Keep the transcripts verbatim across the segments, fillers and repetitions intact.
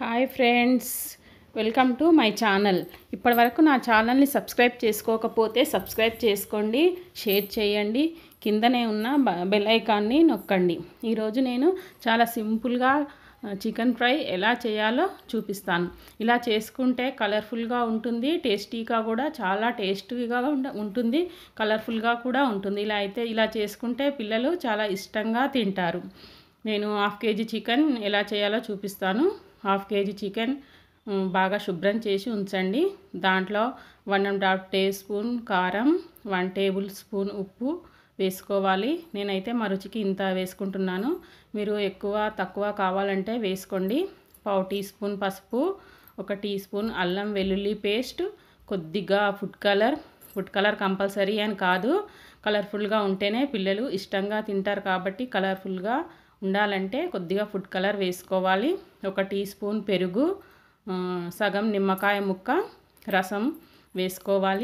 Hi friends, welcome to my channel. ఇప్పటివరకు నా ఛానల్ని సబ్స్క్రైబ్ చేసుకోకపోతే సబ్స్క్రైబ్ చేసుకోండి, షేర్ చేయండి, కిందనే ఉన్న బెల్ ఐకాన్ని నొక్కండి. ఈరోజు నేను చాలా సింపుల్గా చికెన్ ఫ్రై ఎలా చేయాలో చూపిస్తాను. ఇలా చేసుకుంటే కలర్ఫుల్గా ఉంటుంది, టేస్టీగా కూడా చాలా టేస్టీగా ఉంటుంది, కలర్ఫుల్గా కూడా ఉంటుంది. ఇలా అయితే ఇలా చేసుకుంటే పిల్లలు చాలా ఇష్టంగా తింటారు. నేను హాఫ్ కేజీ చికెన్ ఎలా చేయాలో చూపిస్తాను. హాఫ్ కేజీ చికెన్ బాగా శుభ్రం చేసి ఉంచండి. దాంట్లో one and half teaspoon కారం, వన్ టేబుల్ స్పూన్ ఉప్పు వేసుకోవాలి. నేనైతే మా రుచికి ఇంత వేసుకుంటున్నాను. మీరు ఎక్కువ తక్కువ కావాలంటే వేసుకోండి. పావు టీ స్పూన్ పసుపు, ఒక టీ స్పూన్ అల్లం వెల్లుల్లి పేస్ట్, కొద్దిగా food colour. Food colour compulsory అని కాదు, కలర్ఫుల్గా ఉంటేనే పిల్లలు ఇష్టంగా తింటారు కాబట్టి కలర్ఫుల్గా ఉండాలంటే కొద్దిగా ఫుడ్ కలర్ వేసుకోవాలి. ఒక టీ స్పూన్ పెరుగు, సగం నిమ్మకాయ ముక్క రసం వేసుకోవాలి.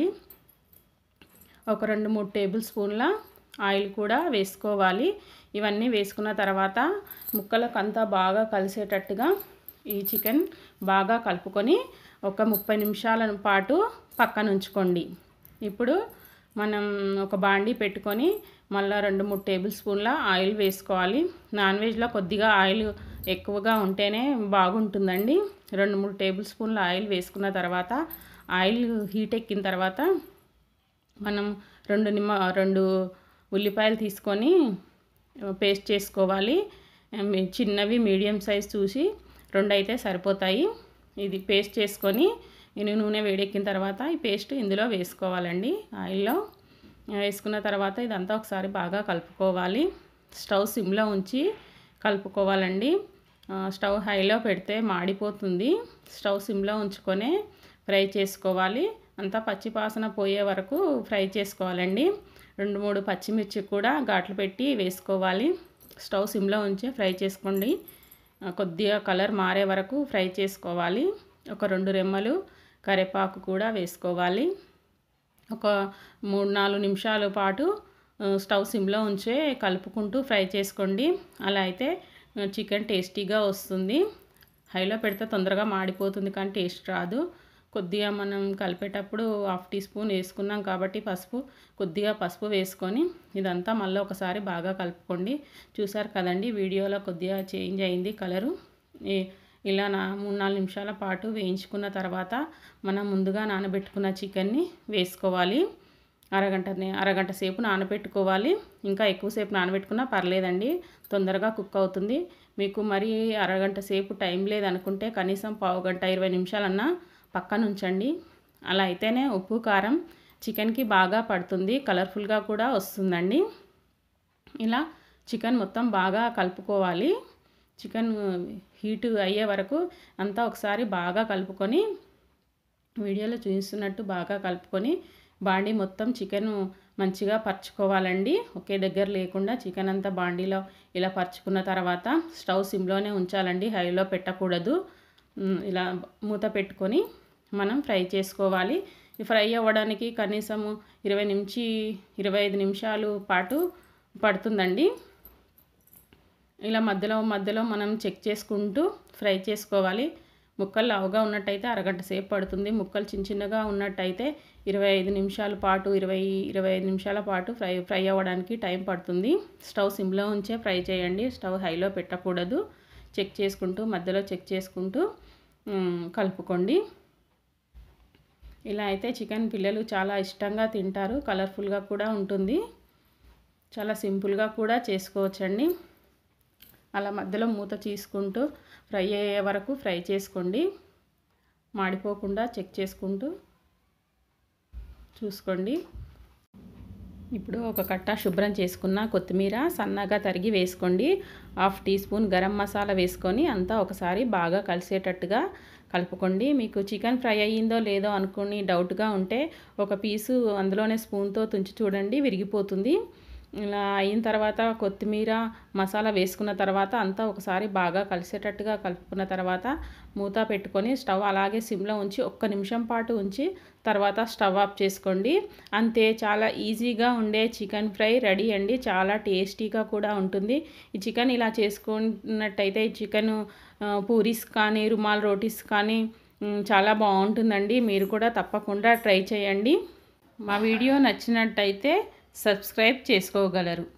ఒక రెండు మూడు టేబుల్ స్పూన్ల ఆయిల్ కూడా వేసుకోవాలి. ఇవన్నీ వేసుకున్న తర్వాత ముక్కలకు అంతా బాగా కలిసేటట్టుగా ఈ చికెన్ బాగా కలుపుకొని ఒక ముప్పై నిమిషాల పాటు పక్కన ఉంచుకోండి. ఇప్పుడు మనం ఒక బాండీ పెట్టుకొని మళ్ళీ రెండు మూడు టేబుల్ స్పూన్ల ఆయిల్ వేసుకోవాలి. నాన్ వెజ్లో కొద్దిగా ఆయిల్ ఎక్కువగా ఉంటేనే బాగుంటుందండి. రెండు మూడు టేబుల్ స్పూన్ల ఆయిల్ వేసుకున్న తర్వాత ఆయిల్ హీట్ ఎక్కిన తర్వాత మనం రెండు నిమ్మ రెండు ఉల్లిపాయలు తీసుకొని పేస్ట్ చేసుకోవాలి. చిన్నవి మీడియం సైజ్ చూసి రెండు అయితే సరిపోతాయి. ఇది పేస్ట్ చేసుకొని నేను నూనె వేడెక్కిన తర్వాత ఈ పేస్ట్ ఇందులో వేసుకోవాలండి. ఆయిల్లో వేసుకున్న తర్వాత ఇదంతా ఒకసారి బాగా కలుపుకోవాలి. స్టవ్ సిమ్లో ఉంచి కలుపుకోవాలండి. స్టవ్ హైలో పెడితే మాడిపోతుంది. స్టవ్ సిమ్లో ఉంచుకొని ఫ్రై చేసుకోవాలి. అంతా పచ్చి వాసన పోయే వరకు ఫ్రై చేసుకోవాలండి. రెండు మూడు పచ్చిమిర్చి కూడా ఘాట్లు పెట్టి వేసుకోవాలి. స్టవ్ సిమ్లో ఉంచి ఫ్రై చేసుకోండి. కొద్దిగా కలర్ మారే వరకు ఫ్రై చేసుకోవాలి. ఒక రెండు రెమ్మలు కరివేపాకు కూడా వేసుకోవాలి. ఒక మూడు నాలుగు నిమిషాల పాటు స్టవ్ సిమ్లో ఉంచే కలుపుకుంటూ ఫ్రై చేసుకోండి. అలా అయితే చికెన్ టేస్టీగా వస్తుంది. హైలో పెడితే తొందరగా మాడిపోతుంది కానీ టేస్ట్ రాదు. కొద్దిగా మనం కలిపేటప్పుడు హాఫ్ టీ స్పూన్ వేసుకున్నాం కాబట్టి పసుపు, కొద్దిగా పసుపు వేసుకొని ఇదంతా మళ్ళీ ఒకసారి బాగా కలుపుకోండి. చూసారు కదండి, వీడియోలో కొద్దిగా చేంజ్ అయింది కలరు. ఇలా నా మూడు నాలుగు నిమిషాల పాటు వేయించుకున్న తర్వాత మనం ముందుగా నానబెట్టుకున్న చికెన్ని వేసుకోవాలి. అరగంట అరగంట సేపు నానబెట్టుకోవాలి. ఇంకా ఎక్కువసేపు నానబెట్టుకున్నా పర్లేదండి, తొందరగా కుక్ అవుతుంది. మీకు మరి అరగంట సేపు టైం లేదనుకుంటే కనీసం పావు గంట ఇరవై నిమిషాలన్నా పక్కన ఉంచండి. అలా అయితేనే ఉప్పు కారం చికెన్కి బాగా పడుతుంది, కలర్ఫుల్గా కూడా వస్తుందండి. ఇలా చికెన్ మొత్తం బాగా కలుపుకోవాలి. చికెన్ హీట్ అయ్యే వరకు అంతా ఒకసారి బాగా కలుపుకొని వీడియోలో చూపిస్తున్నట్టు బాగా కలుపుకొని బాండీ మొత్తం చికెన్ మంచిగా పరుచుకోవాలండి. ఒకే దగ్గర లేకుండా చికెన్ అంతా బాండీలో ఇలా పరుచుకున్న తర్వాత స్టవ్ సిమ్లోనే ఉంచాలండి, హైలో పెట్టకూడదు. ఇలా మూత పెట్టుకొని మనం ఫ్రై చేసుకోవాలి. ఈ ఫ్రై అవ్వడానికి కనీసం ఇరవై నుంచి ఇరవై ఐదు నిమిషాలు పాటు పడుతుందండి. ఇలా మధ్యలో మధ్యలో మనం చెక్ చేసుకుంటూ ఫ్రై చేసుకోవాలి. ముక్కలు లావుగా ఉన్నట్టయితే అరగంట సేపు పడుతుంది. ముక్కలు చిన్న చిన్నగా ఉన్నట్టయితే ఇరవై ఐదు నిమిషాల పాటు ఇరవై ఇరవై ఐదు నిమిషాల పాటు ఫ్రై ఫ్రై అవ్వడానికి టైం పడుతుంది. స్టవ్ సిమ్లో ఉంచే ఫ్రై చేయండి, స్టవ్ హైలో పెట్టకూడదు. చెక్ చేసుకుంటూ మధ్యలో చెక్ చేసుకుంటూ కలుపుకోండి. ఇలా అయితే చికెన్ పిల్లలు చాలా ఇష్టంగా తింటారు, కలర్ఫుల్గా కూడా ఉంటుంది. చాలా సింపుల్గా కూడా చేసుకోవచ్చండి. అలా మధ్యలో మూత తీసుకుంటూ ఫ్రై అయ్యే వరకు ఫ్రై చేసుకోండి. మాడిపోకుండా చెక్ చేసుకుంటూ చూసుకోండి. ఇప్పుడు ఒక కట్ట శుభ్రం చేసుకున్న కొత్తిమీర సన్నగా తరిగి వేసుకోండి. Half teaspoon garam masala వేసుకొని అంతా ఒకసారి బాగా కలిసేటట్టుగా కలుపుకోండి. మీకు చికెన్ ఫ్రై అయ్యిందో లేదో అనుకుని డౌట్గా ఉంటే ఒక పీసు అందులోనే స్పూన్తో తుంచి చూడండి, విరిగిపోతుంది. ఇలా అయిన తర్వాత కొత్తిమీర మసాలా వేసుకున్న తర్వాత అంతా ఒకసారి బాగా కలిసేటట్టుగా కలుపుకున్న తర్వాత మూత పెట్టుకొని స్టవ్ అలాగే సిమ్లో ఉంచి ఒక్క నిమిషం పాటు ఉంచి తర్వాత స్టవ్ ఆఫ్ చేసుకోండి. అంతే, చాలా ఈజీగా ఉండే చికెన్ ఫ్రై రెడీ అండి. చాలా టేస్టీగా కూడా ఉంటుంది. ఈ చికెన్ ఇలా చేసుకున్నట్టయితే ఈ చికెన్ పూరీస్ కానీ రుమాల్ రోటీస్ కానీ చాలా బాగుంటుందండి. మీరు కూడా తప్పకుండా ట్రై చేయండి. మా వీడియో నచ్చినట్టయితే సబ్స్క్రైబ్ చేసుకోగలరు.